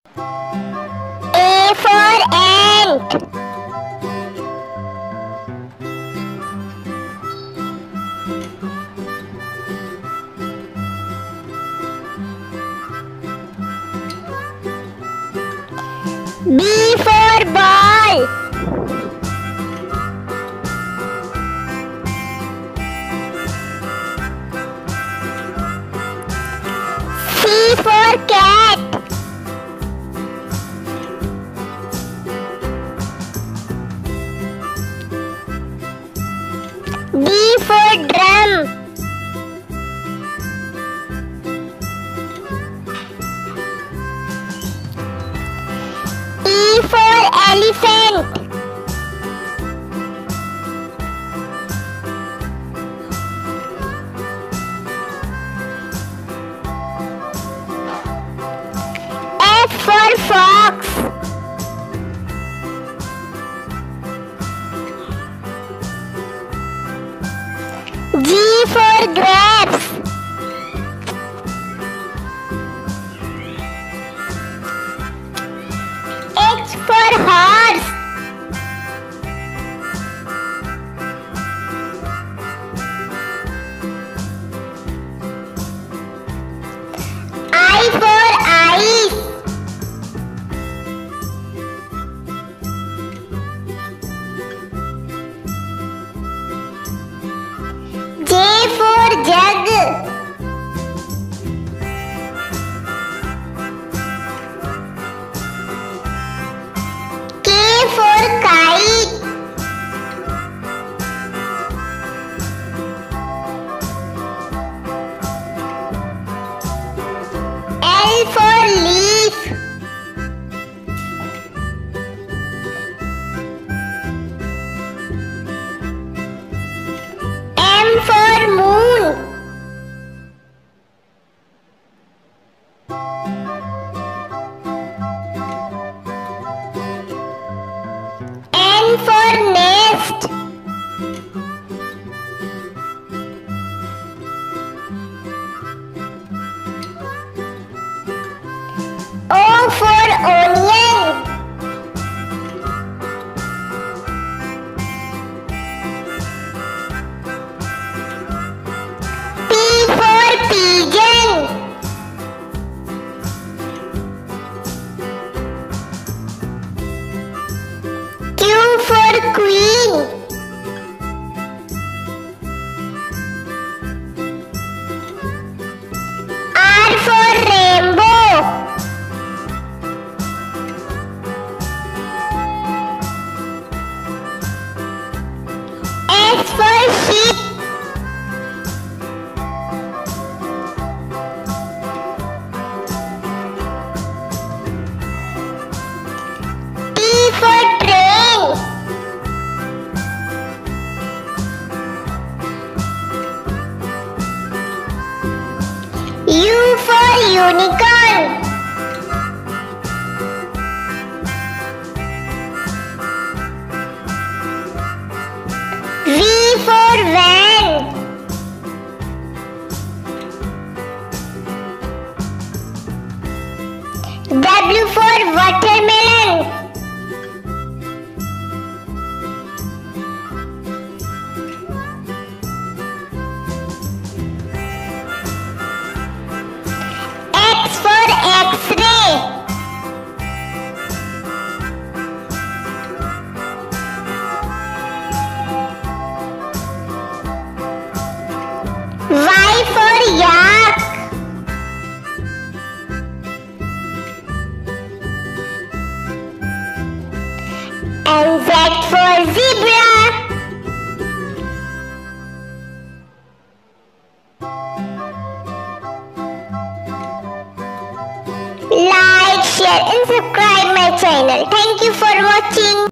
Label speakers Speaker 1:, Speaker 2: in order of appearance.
Speaker 1: A for ant. B for ball. C for cat. D for drum. E for elephant. F for fox. G for grapes. H for horse. I for ice. J for jug. K for kite. L for leaf. M for moon. N for nest. O for onion. P for pigeon. Q for queen. R for rainbow. S for sheep. T for train. U for unicorn. V for van. W for watermelon. X for X-ray. Y for yak. And Z for zebra. Like, share and subscribe my channel. Thank you for watching.